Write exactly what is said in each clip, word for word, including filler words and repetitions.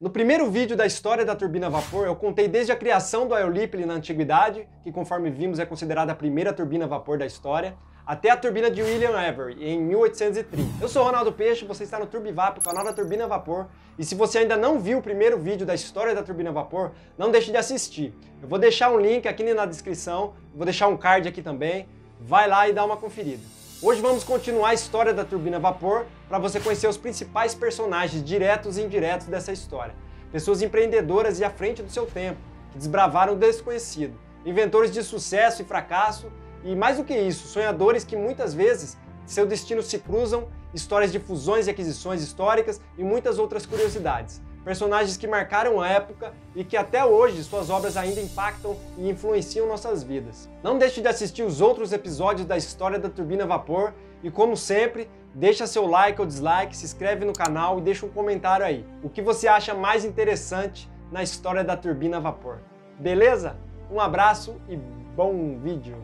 No primeiro vídeo da história da turbina a vapor, eu contei desde a criação do aeolipile na antiguidade, que conforme vimos é considerada a primeira turbina a vapor da história, até a turbina de William Avery, em mil oitocentos e trinta. Eu sou Ronaldo Peixe, você está no Turbivap, o canal da turbina a vapor, e se você ainda não viu o primeiro vídeo da história da turbina a vapor, não deixe de assistir. Eu vou deixar um link aqui na descrição, vou deixar um card aqui também, vai lá e dá uma conferida. Hoje vamos continuar a história da turbina a vapor para você conhecer os principais personagens diretos e indiretos dessa história. Pessoas empreendedoras e à frente do seu tempo, que desbravaram o desconhecido, inventores de sucesso e fracasso e, mais do que isso, sonhadores que muitas vezes seu destino se cruzam, histórias de fusões e aquisições históricas e muitas outras curiosidades. Personagens que marcaram a época e que até hoje suas obras ainda impactam e influenciam nossas vidas. Não deixe de assistir os outros episódios da história da turbina a vapor e, como sempre, deixa seu like ou dislike, se inscreve no canal e deixa um comentário aí. O que você acha mais interessante na história da turbina a vapor. Beleza? Um abraço e bom vídeo!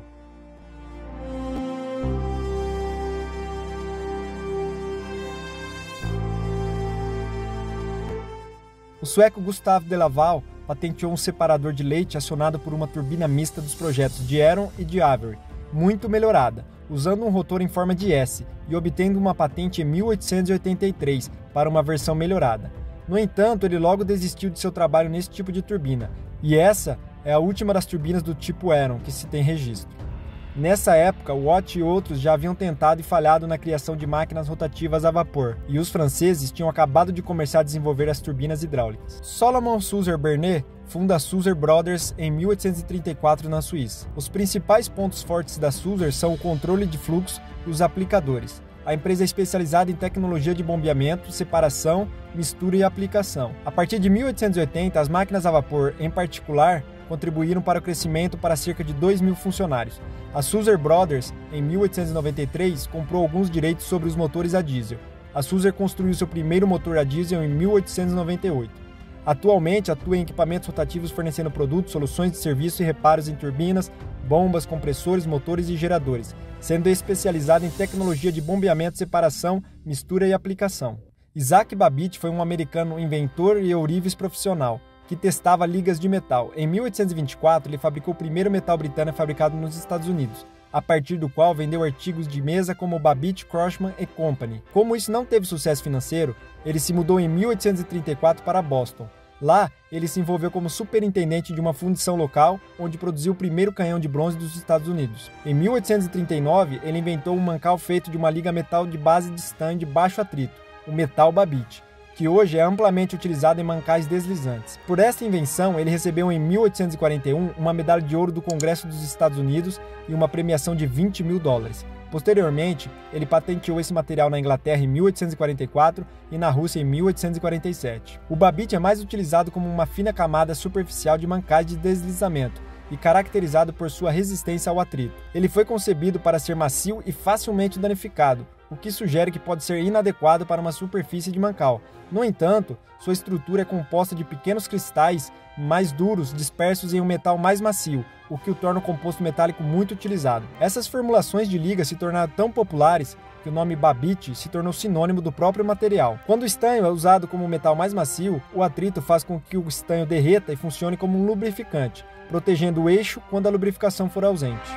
O sueco Gustav de Laval patenteou um separador de leite acionado por uma turbina mista dos projetos de Heron e de Avery, muito melhorada, usando um rotor em forma de S e obtendo uma patente em mil oitocentos e oitenta e três para uma versão melhorada. No entanto, ele logo desistiu de seu trabalho nesse tipo de turbina, e essa é a última das turbinas do tipo Heron que se tem registro. Nessa época, Watt e outros já haviam tentado e falhado na criação de máquinas rotativas a vapor, e os franceses tinham acabado de começar a desenvolver as turbinas hidráulicas. Solomon Suzer Bernet funda a Suzer Brothers em mil oitocentos e trinta e quatro na Suíça. Os principais pontos fortes da Suzer são o controle de fluxo e os aplicadores. A empresa é especializada em tecnologia de bombeamento, separação, mistura e aplicação. A partir de mil oitocentos e oitenta, as máquinas a vapor, em particular, contribuíram para o crescimento para cerca de dois mil funcionários. A Suzer Brothers, em mil oitocentos e noventa e três, comprou alguns direitos sobre os motores a diesel. A Suzer construiu seu primeiro motor a diesel em mil oitocentos e noventa e oito. Atualmente, atua em equipamentos rotativos fornecendo produtos, soluções de serviço e reparos em turbinas, bombas, compressores, motores e geradores, sendo especializada em tecnologia de bombeamento, separação, mistura e aplicação. Isaac Babbitt foi um americano inventor e ourives profissional, que testava ligas de metal. Em mil oitocentos e vinte e quatro, ele fabricou o primeiro metal britânico fabricado nos Estados Unidos, a partir do qual vendeu artigos de mesa como o Babbitt, Crossman and Company. Como isso não teve sucesso financeiro, ele se mudou em mil oitocentos e trinta e quatro para Boston. Lá, ele se envolveu como superintendente de uma fundição local, onde produziu o primeiro canhão de bronze dos Estados Unidos. Em mil oitocentos e trinta e nove, ele inventou um mancal feito de uma liga metal de base de stand de baixo atrito, o metal Babbitt, que hoje é amplamente utilizado em mancais deslizantes. Por esta invenção, ele recebeu em mil oitocentos e quarenta e um uma medalha de ouro do Congresso dos Estados Unidos e uma premiação de vinte mil dólares. Posteriormente, ele patenteou esse material na Inglaterra em mil oitocentos e quarenta e quatro e na Rússia em mil oitocentos e quarenta e sete. O Babbitt é mais utilizado como uma fina camada superficial de mancais de deslizamento e caracterizado por sua resistência ao atrito. Ele foi concebido para ser macio e facilmente danificado, o que sugere que pode ser inadequado para uma superfície de mancal. No entanto, sua estrutura é composta de pequenos cristais mais duros dispersos em um metal mais macio, o que o torna um composto metálico muito utilizado. Essas formulações de liga se tornaram tão populares que o nome Babbitt se tornou sinônimo do próprio material. Quando o estanho é usado como um metal mais macio, o atrito faz com que o estanho derreta e funcione como um lubrificante, protegendo o eixo quando a lubrificação for ausente.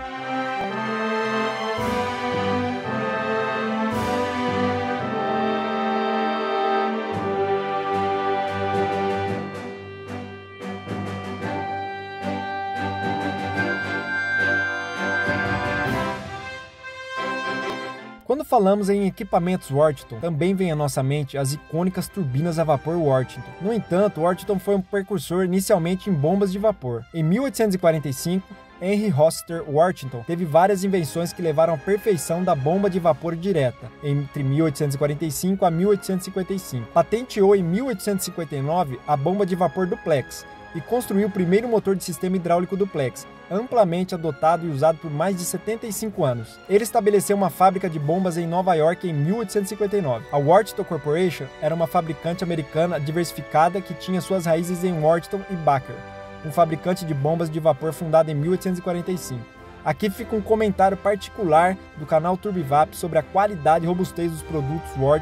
Quando falamos em equipamentos Worthington, também vem à nossa mente as icônicas turbinas a vapor Worthington. No entanto, Worthington foi um precursor inicialmente em bombas de vapor. Em mil oitocentos e quarenta e cinco, Henry Rossiter Worthington teve várias invenções que levaram à perfeição da bomba de vapor direta, entre mil oitocentos e quarenta e cinco a mil oitocentos e cinquenta e cinco. Patenteou em mil oitocentos e cinquenta e nove a bomba de vapor duplex e construiu o primeiro motor de sistema hidráulico duplex, amplamente adotado e usado por mais de setenta e cinco anos. Ele estabeleceu uma fábrica de bombas em Nova York em mil oitocentos e cinquenta e nove. A Worthington Corporation era uma fabricante americana diversificada que tinha suas raízes em Worthington e Baker, um fabricante de bombas de vapor fundado em mil oitocentos e quarenta e cinco. Aqui fica um comentário particular do canal Turbivap sobre a qualidade e robustez dos produtos Worthington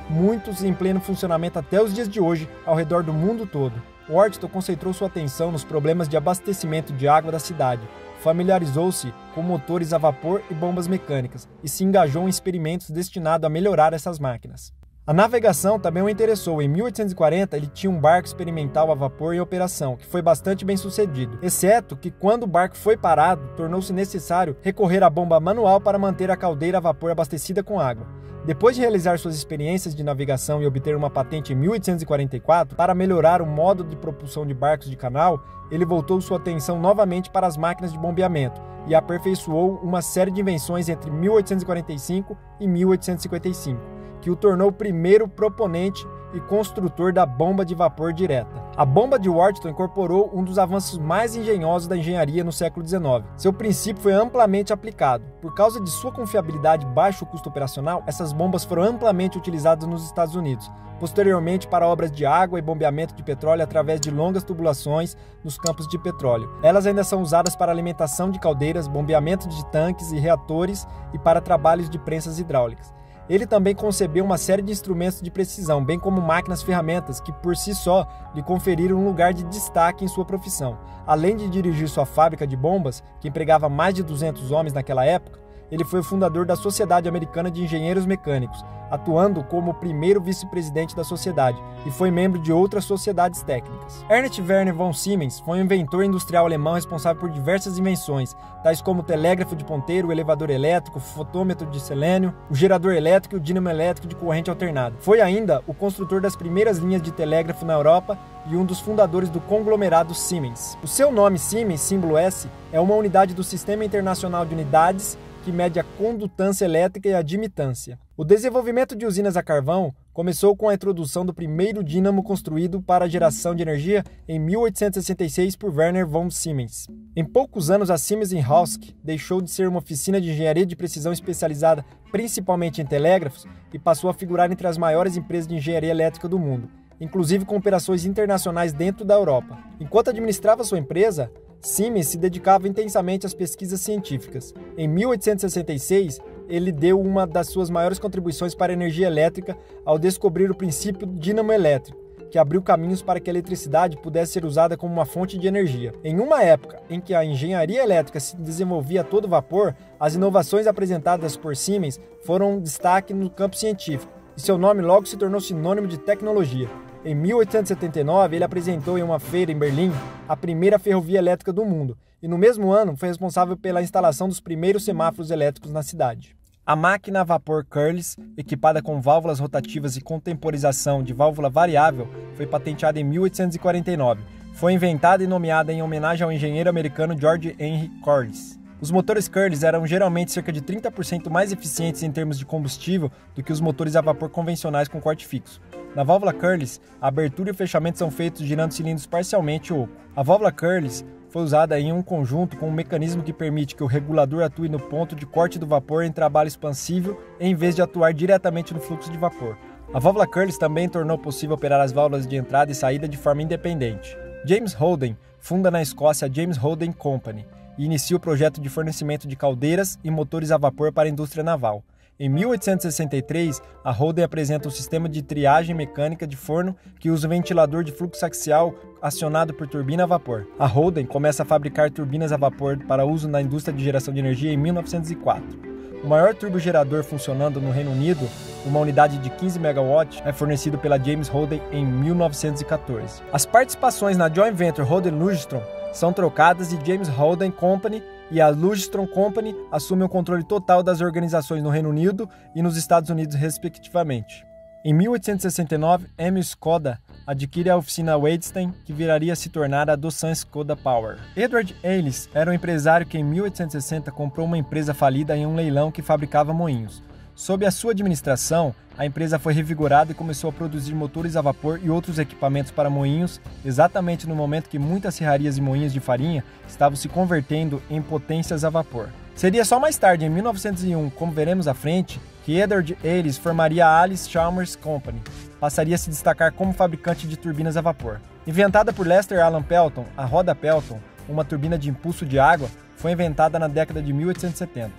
muitos em pleno funcionamento até os dias de hoje ao redor do mundo todo. Worthington concentrou sua atenção nos problemas de abastecimento de água da cidade, familiarizou-se com motores a vapor e bombas mecânicas e se engajou em experimentos destinados a melhorar essas máquinas. A navegação também o interessou. Em mil oitocentos e quarenta, ele tinha um barco experimental a vapor em operação, que foi bastante bem sucedido, exceto que quando o barco foi parado, tornou-se necessário recorrer à bomba manual para manter a caldeira a vapor abastecida com água. Depois de realizar suas experiências de navegação e obter uma patente em mil oitocentos e quarenta e quatro para melhorar o modo de propulsão de barcos de canal, ele voltou sua atenção novamente para as máquinas de bombeamento e aperfeiçoou uma série de invenções entre mil oitocentos e quarenta e cinco e mil oitocentos e cinquenta e cinco, que o tornou o primeiro proponente e construtor da bomba de vapor direta. A bomba de Worthington incorporou um dos avanços mais engenhosos da engenharia no século dezenove. Seu princípio foi amplamente aplicado. Por causa de sua confiabilidade e baixo custo operacional, essas bombas foram amplamente utilizadas nos Estados Unidos, posteriormente para obras de água e bombeamento de petróleo através de longas tubulações nos campos de petróleo. Elas ainda são usadas para alimentação de caldeiras, bombeamento de tanques e reatores e para trabalhos de prensas hidráulicas. Ele também concebeu uma série de instrumentos de precisão, bem como máquinas-ferramentas que, por si só, lhe conferiram um lugar de destaque em sua profissão. Além de dirigir sua fábrica de bombas, que empregava mais de duzentos homens naquela época, ele foi o fundador da Sociedade Americana de Engenheiros Mecânicos, atuando como o primeiro vice-presidente da sociedade, e foi membro de outras sociedades técnicas. Ernst Werner von Siemens foi um inventor industrial alemão responsável por diversas invenções, tais como o telégrafo de ponteiro, o elevador elétrico, o fotômetro de selênio, o gerador elétrico e o dínamo elétrico de corrente alternada. Foi ainda o construtor das primeiras linhas de telégrafo na Europa e um dos fundadores do conglomerado Siemens. O seu nome Siemens, símbolo S, é uma unidade do Sistema Internacional de Unidades que mede a condutância elétrica e a admitância. O desenvolvimento de usinas a carvão começou com a introdução do primeiro dínamo construído para a geração de energia em mil oitocentos e sessenta e seis por Werner von Siemens. Em poucos anos, a Siemens em Hausk deixou de ser uma oficina de engenharia de precisão especializada principalmente em telégrafos e passou a figurar entre as maiores empresas de engenharia elétrica do mundo, inclusive com operações internacionais dentro da Europa. Enquanto administrava sua empresa, Siemens se dedicava intensamente às pesquisas científicas. Em mil oitocentos e sessenta e seis, ele deu uma das suas maiores contribuições para a energia elétrica ao descobrir o princípio do dínamo elétrico, que abriu caminhos para que a eletricidade pudesse ser usada como uma fonte de energia. Em uma época em que a engenharia elétrica se desenvolvia a todo vapor, as inovações apresentadas por Siemens foram um destaque no campo científico, e seu nome logo se tornou sinônimo de tecnologia. Em mil oitocentos e setenta e nove, ele apresentou em uma feira em Berlim a primeira ferrovia elétrica do mundo, e no mesmo ano foi responsável pela instalação dos primeiros semáforos elétricos na cidade. A máquina a vapor Curliss, equipada com válvulas rotativas e contemporização de válvula variável, foi patenteada em mil oitocentos e quarenta e nove. Foi inventada e nomeada em homenagem ao engenheiro americano George Henry Corliss. Os motores Curliss eram geralmente cerca de trinta por cento mais eficientes em termos de combustível do que os motores a vapor convencionais com corte fixo. Na válvula Curliss, a abertura e o fechamento são feitos girando cilindros parcialmente oco. A válvula Curliss foi usada em um conjunto com um mecanismo que permite que o regulador atue no ponto de corte do vapor em trabalho expansível em vez de atuar diretamente no fluxo de vapor. A válvula Curliss também tornou possível operar as válvulas de entrada e saída de forma independente. James Holden funda na Escócia a James Holden Company e inicia o projeto de fornecimento de caldeiras e motores a vapor para a indústria naval. Em mil oitocentos e sessenta e três, a Holden apresenta um sistema de triagem mecânica de forno que usa um ventilador de fluxo axial acionado por turbina a vapor. A Holden começa a fabricar turbinas a vapor para uso na indústria de geração de energia em mil novecentos e quatro. O maior turbogerador funcionando no Reino Unido, uma unidade de quinze megawatts, é fornecido pela James Holden em mil novecentos e quatorze. As participações na joint venture Holden-Lugstrom são trocadas e James Holden Company e a Lugstrom Company assumem o controle total das organizações no Reino Unido e nos Estados Unidos, respectivamente. Em mil oitocentos e sessenta e nove, Emil Skoda adquire a oficina Weidstein, que viraria a se tornar a Doosan Skoda Power. Edward Ellis era um empresário que em mil oitocentos e sessenta comprou uma empresa falida em um leilão que fabricava moinhos. Sob a sua administração, a empresa foi revigorada e começou a produzir motores a vapor e outros equipamentos para moinhos, exatamente no momento que muitas serrarias e moinhos de farinha estavam se convertendo em potências a vapor. Seria só mais tarde, em mil novecentos e um, como veremos à frente, que Edward Ellis formaria a Alice Chalmers Company. Passaria a se destacar como fabricante de turbinas a vapor. Inventada por Lester Alan Pelton, a roda Pelton, uma turbina de impulso de água, foi inventada na década de mil oitocentos e setenta.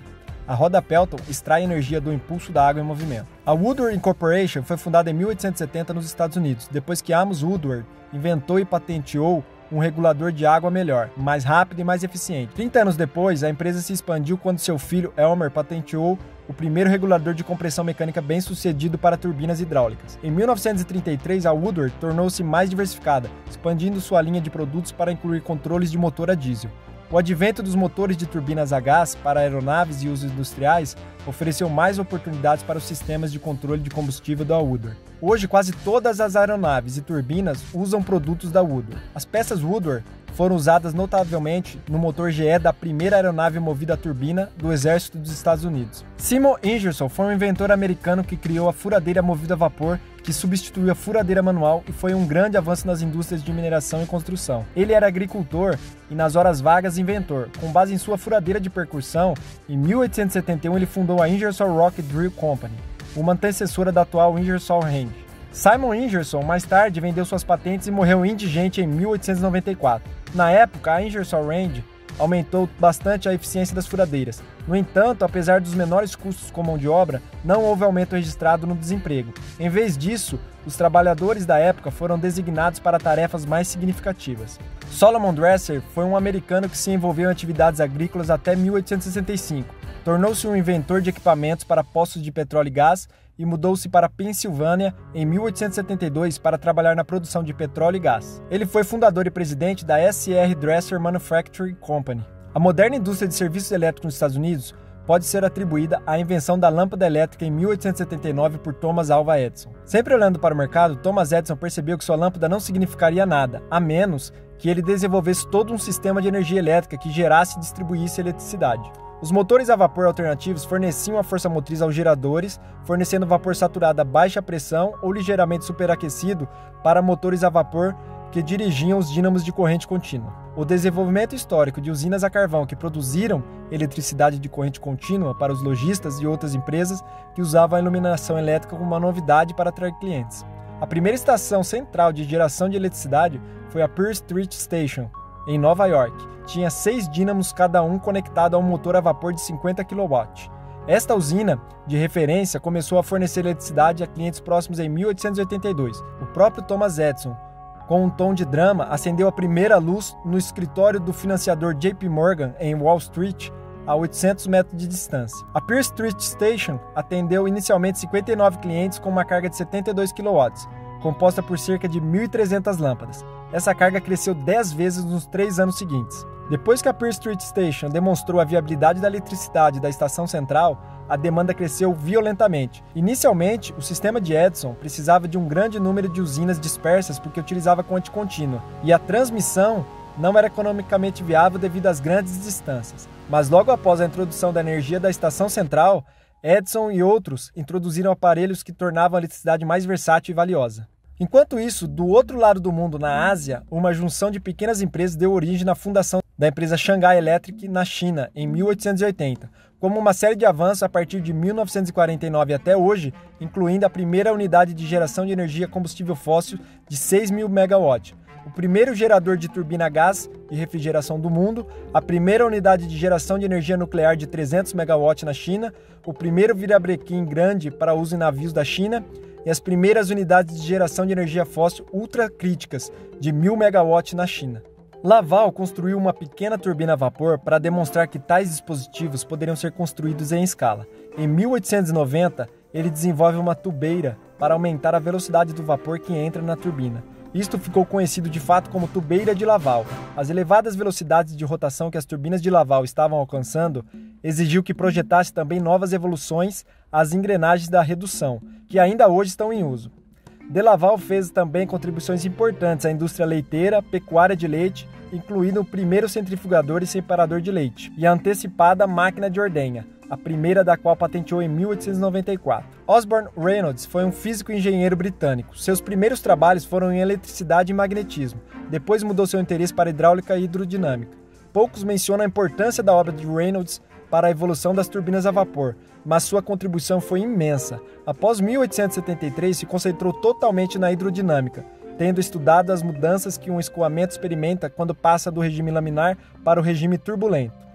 A roda Pelton extrai energia do impulso da água em movimento. A Woodward Incorporation foi fundada em mil oitocentos e setenta nos Estados Unidos, depois que Amos Woodward inventou e patenteou um regulador de água melhor, mais rápido e mais eficiente. trinta anos depois, a empresa se expandiu quando seu filho Elmer patenteou o primeiro regulador de compressão mecânica bem-sucedido para turbinas hidráulicas. Em mil novecentos e trinta e três, a Woodward tornou-se mais diversificada, expandindo sua linha de produtos para incluir controles de motor a diesel. O advento dos motores de turbinas a gás para aeronaves e usos industriais ofereceu mais oportunidades para os sistemas de controle de combustível da Woodward. Hoje, quase todas as aeronaves e turbinas usam produtos da Woodward. As peças Woodward foram usadas notavelmente no motor G E da primeira aeronave movida a turbina do Exército dos Estados Unidos. Simon Ingersoll foi um inventor americano que criou a furadeira movida a vapor, que substituiu a furadeira manual e foi um grande avanço nas indústrias de mineração e construção. Ele era agricultor e, nas horas vagas, inventor. Com base em sua furadeira de percussão, em mil oitocentos e setenta e um ele fundou a Ingersoll Rock Drill Company, uma antecessora da atual Ingersoll Rand. Simon Ingersoll, mais tarde, vendeu suas patentes e morreu indigente em mil oitocentos e noventa e quatro. Na época, a Ingersoll Rand aumentou bastante a eficiência das furadeiras. No entanto, apesar dos menores custos com mão de obra, não houve aumento registrado no desemprego. Em vez disso, os trabalhadores da época foram designados para tarefas mais significativas. Solomon Dresser foi um americano que se envolveu em atividades agrícolas até mil oitocentos e sessenta e cinco. Tornou-se um inventor de equipamentos para poços de petróleo e gás e mudou-se para a Pensilvânia em mil oitocentos e setenta e dois para trabalhar na produção de petróleo e gás. Ele foi fundador e presidente da S R Dresser Manufacturing Company. A moderna indústria de serviços elétricos nos Estados Unidos pode ser atribuída à invenção da lâmpada elétrica em mil oitocentos e setenta e nove por Thomas Alva Edison. Sempre olhando para o mercado, Thomas Edison percebeu que sua lâmpada não significaria nada, a menos que ele desenvolvesse todo um sistema de energia elétrica que gerasse e distribuísse eletricidade. Os motores a vapor alternativos forneciam a força motriz aos geradores, fornecendo vapor saturado a baixa pressão ou ligeiramente superaquecido para motores a vapor que dirigiam os dínamos de corrente contínua. O desenvolvimento histórico de usinas a carvão que produziram eletricidade de corrente contínua para os lojistas e outras empresas que usavam a iluminação elétrica como uma novidade para atrair clientes. A primeira estação central de geração de eletricidade foi a Pearl Street Station, em Nova York. Tinha seis dínamos, cada um conectado a um motor a vapor de cinquenta quilowatts. Esta usina, de referência, começou a fornecer eletricidade a clientes próximos em mil oitocentos e oitenta e dois. O próprio Thomas Edison, com um tom de drama, acendeu a primeira luz no escritório do financiador J P Morgan, em Wall Street, a oitocentos metros de distância. A Pearl Street Station atendeu inicialmente cinquenta e nove clientes com uma carga de setenta e dois quilowatts, composta por cerca de mil e trezentas lâmpadas. Essa carga cresceu dez vezes nos três anos seguintes. Depois que a Pearl Street Station demonstrou a viabilidade da eletricidade da estação central, a demanda cresceu violentamente. Inicialmente, o sistema de Edison precisava de um grande número de usinas dispersas porque utilizava corrente contínua, e a transmissão não era economicamente viável devido às grandes distâncias. Mas logo após a introdução da energia da estação central, Edison e outros introduziram aparelhos que tornavam a eletricidade mais versátil e valiosa. Enquanto isso, do outro lado do mundo, na Ásia, uma junção de pequenas empresas deu origem na fundação da empresa Shanghai Electric na China, em mil oitocentos e oitenta, como uma série de avanços a partir de mil novecentos e quarenta e nove até hoje, incluindo a primeira unidade de geração de energia combustível fóssil de seis mil megawatts, o primeiro gerador de turbina a gás e refrigeração do mundo, a primeira unidade de geração de energia nuclear de trezentos megawatts na China, o primeiro virabrequim grande para uso em navios da China e as primeiras unidades de geração de energia fóssil ultracríticas de mil megawatts na China. Laval construiu uma pequena turbina a vapor para demonstrar que tais dispositivos poderiam ser construídos em escala. Em mil oitocentos e noventa, ele desenvolve uma tubeira para aumentar a velocidade do vapor que entra na turbina. Isto ficou conhecido de fato como tubeira de Laval. As elevadas velocidades de rotação que as turbinas de Laval estavam alcançando exigiu que projetasse também novas evoluções às engrenagens da redução, que ainda hoje estão em uso. De Laval fez também contribuições importantes à indústria leiteira, pecuária de leite, incluindo o primeiro centrifugador e separador de leite, e a antecipada máquina de ordenha, a primeira da qual patenteou em mil oitocentos e noventa e quatro. Osborne Reynolds foi um físico e engenheiro britânico. Seus primeiros trabalhos foram em eletricidade e magnetismo. Depois mudou seu interesse para hidráulica e hidrodinâmica. Poucos mencionam a importância da obra de Reynolds para a evolução das turbinas a vapor, mas sua contribuição foi imensa. Após mil oitocentos e setenta e três, se concentrou totalmente na hidrodinâmica, tendo estudado as mudanças que um escoamento experimenta quando passa do regime laminar para o regime turbulento.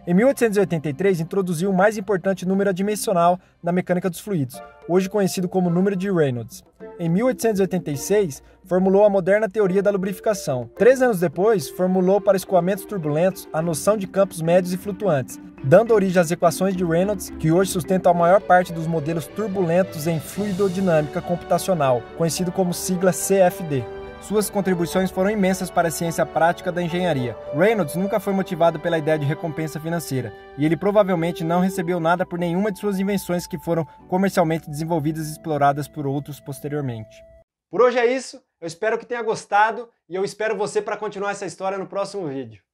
Em mil oitocentos e oitenta e três, introduziu o mais importante número adimensional na mecânica dos fluidos, hoje conhecido como número de Reynolds. Em mil oitocentos e oitenta e seis, formulou a moderna teoria da lubrificação. Três anos depois, formulou para escoamentos turbulentos a noção de campos médios e flutuantes, dando origem às equações de Reynolds, que hoje sustentam a maior parte dos modelos turbulentos em fluidodinâmica computacional, conhecido como sigla C F D. Suas contribuições foram imensas para a ciência prática da engenharia. Reynolds nunca foi motivado pela ideia de recompensa financeira, e ele provavelmente não recebeu nada por nenhuma de suas invenções que foram comercialmente desenvolvidas e exploradas por outros posteriormente. Por hoje é isso, eu espero que tenha gostado e eu espero você para continuar essa história no próximo vídeo.